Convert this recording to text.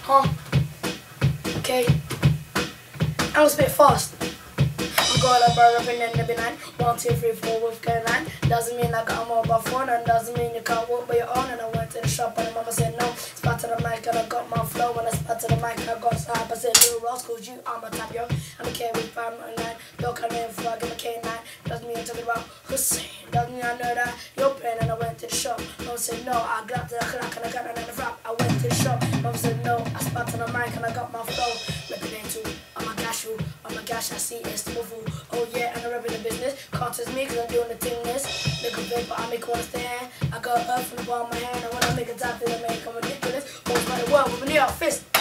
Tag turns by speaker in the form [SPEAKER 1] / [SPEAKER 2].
[SPEAKER 1] Huh? Okay. I was a bit fast. I'm going up by rapping in the benign. 1, 2, 3, 4 with K9. Doesn't mean I got a mobile phone, and doesn't mean you can't walk by your own. And I went to the shop and the mama said no. Spot to the mic and I got my flow. When I spot to the mic, I got so hype. I said, Lil Ross, cause you are my type, yo. I'm a K with 599. Don't come in before I give a K9. Doesn't mean I'm talking about Hussein. Doesn't mean I know that you're playing. And I went to the shop. Mama said no. I got to the clock and I got another rap. I went to the shop. Mama said no. I spot to the mic and I got my flow. Ripping into oh my gosh, I see it's the move. Oh yeah, and I'm rapping the business. Can't test me cause I'm doing the thingness. Look a bit, but I make one stand. I got earth from the bottom of my hand. And when I make a top, I make I'm ridiculous. Hold by the world with a New York fist.